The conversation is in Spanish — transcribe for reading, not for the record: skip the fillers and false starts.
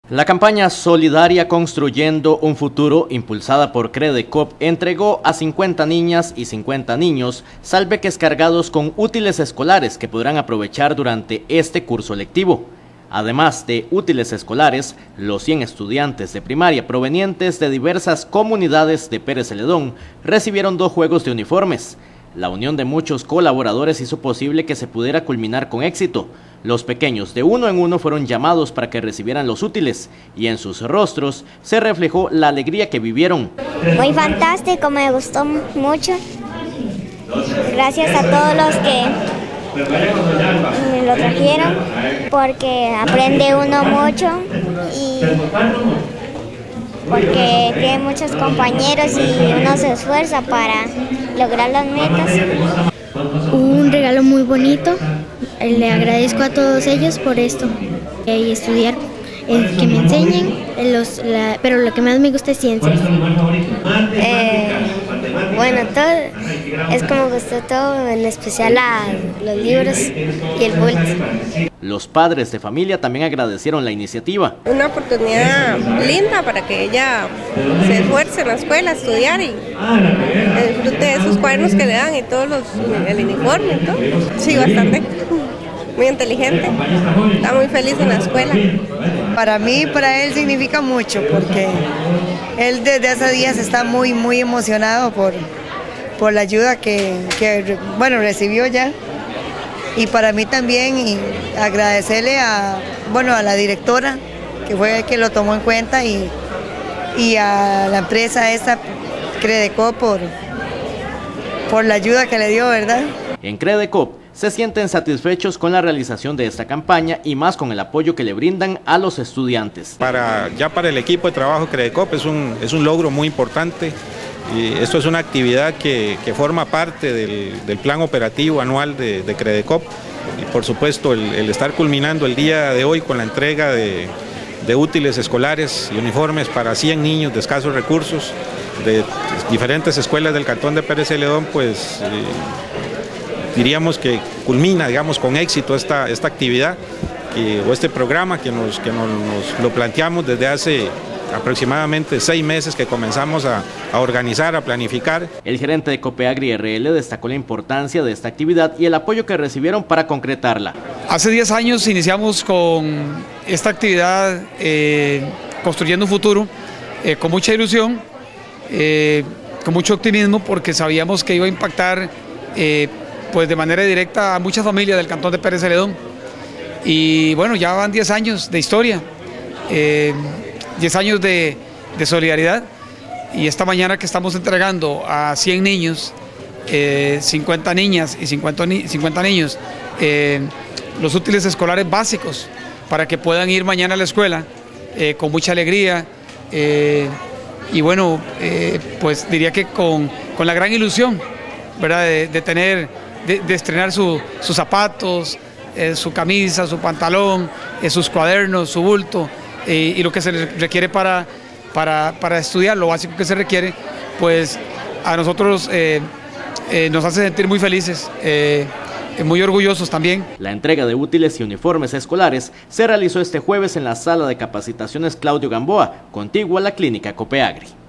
La campaña solidaria Construyendo un Futuro, impulsada por Credecop, entregó a 50 niñas y 50 niños salveques cargados con útiles escolares que podrán aprovechar durante este curso lectivo. Además de útiles escolares, los 100 estudiantes de primaria provenientes de diversas comunidades de Pérez Celedón recibieron 2 juegos de uniformes. La unión de muchos colaboradores hizo posible que se pudiera culminar con éxito. Los pequeños de uno en uno fueron llamados para que recibieran los útiles y en sus rostros se reflejó la alegría que vivieron. Muy fantástico, me gustó mucho. Gracias a todos los que me lo trajeron, porque aprende uno mucho y porque tiene muchos compañeros y uno se esfuerza para lograr las metas. Un regalo muy bonito, le agradezco a todos ellos por esto y estudiar, que me enseñen, pero lo que más me gusta es ciencias. Bueno, todo es como gustó todo, en especial a los libros y el bulto. Los padres de familia también agradecieron la iniciativa. Una oportunidad linda para que ella se esfuerce en la escuela a estudiar y disfrute de esos cuadernos que le dan y todos el uniforme y todo. Sí, bastante. Muy inteligente, está muy feliz en la escuela. Para mí, para él significa mucho porque él desde hace días está muy emocionado por la ayuda que recibió ya. Y para mí también y agradecerle a la directora que fue que lo tomó en cuenta y a la empresa esta Credecop por la ayuda que le dio, ¿verdad? En Credecop se sienten satisfechos con la realización de esta campaña y más con el apoyo que le brindan a los estudiantes. Para el equipo de trabajo Credecop es un logro muy importante. Y esto es una actividad que forma parte del plan operativo anual de Credecop y por supuesto el estar culminando el día de hoy con la entrega de útiles escolares y uniformes para 100 niños de escasos recursos de diferentes escuelas del cantón de Pérez Celedón, pues diríamos que culmina, digamos, con éxito esta actividad o este programa que nos lo planteamos desde hace aproximadamente 6 meses que comenzamos a organizar, a planificar. El gerente de Copeagri RL destacó la importancia de esta actividad y el apoyo que recibieron para concretarla. Hace 10 años iniciamos con esta actividad Construyendo un Futuro, con mucha ilusión, con mucho optimismo, porque sabíamos que iba a impactar pues de manera directa a muchas familias del cantón de Pérez Celedón. Y bueno, ya van 10 años de historia. 10 años de solidaridad y esta mañana que estamos entregando a 100 niños, 50 niñas y 50 niños los útiles escolares básicos para que puedan ir mañana a la escuela con mucha alegría y bueno, pues diría que con la gran ilusión, ¿verdad? de estrenar sus zapatos, su camisa, su pantalón, sus cuadernos, su bulto. Y lo que se requiere para estudiar, lo básico que se requiere, pues a nosotros nos hace sentir muy felices, muy orgullosos también. La entrega de útiles y uniformes escolares se realizó este jueves en la sala de capacitaciones Claudio Gamboa, contigua a la clínica Copeagri.